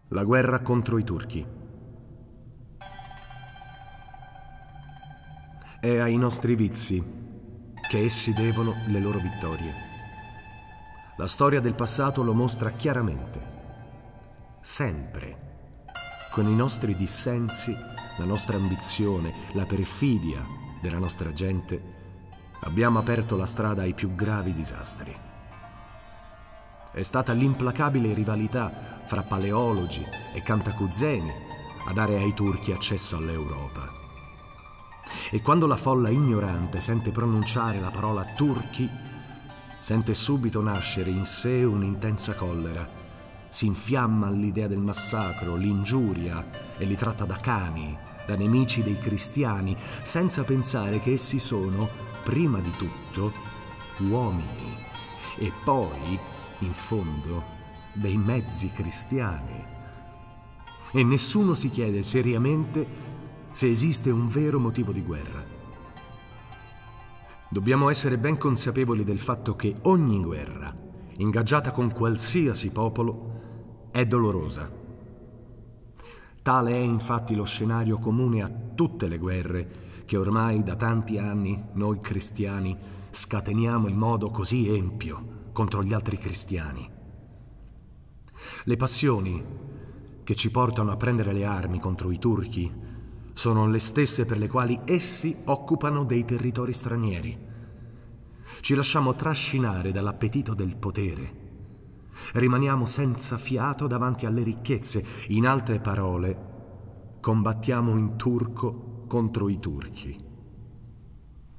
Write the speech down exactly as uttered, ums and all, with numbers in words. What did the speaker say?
La guerra contro i turchi. È ai nostri vizi che essi devono le loro vittorie. La storia del passato lo mostra chiaramente. Sempre, con i nostri dissensi, la nostra ambizione, la perfidia della nostra gente, abbiamo aperto la strada ai più gravi disastri. È stata l'implacabile rivalità fra paleologi e cantacuzeni a dare ai turchi accesso all'Europa. E quando la folla ignorante sente pronunciare la parola turchi, sente subito nascere in sé un'intensa collera, si infiamma all'idea del massacro, l'ingiuria e li tratta da cani, da nemici dei cristiani, senza pensare che essi sono, prima di tutto, uomini e poi, in fondo, dei mezzi cristiani. E nessuno si chiede seriamente se esiste un vero motivo di guerra. Dobbiamo essere ben consapevoli del fatto che ogni guerra, ingaggiata con qualsiasi popolo, è dolorosa. Tale è infatti lo scenario comune a tutte le guerre che ormai da tanti anni noi cristiani scateniamo in modo così empio contro gli altri cristiani. Le passioni che ci portano a prendere le armi contro i turchi sono le stesse per le quali essi occupano dei territori stranieri. Ci lasciamo trascinare dall'appetito del potere. Rimaniamo senza fiato davanti alle ricchezze. In altre parole, combattiamo in turco contro i turchi.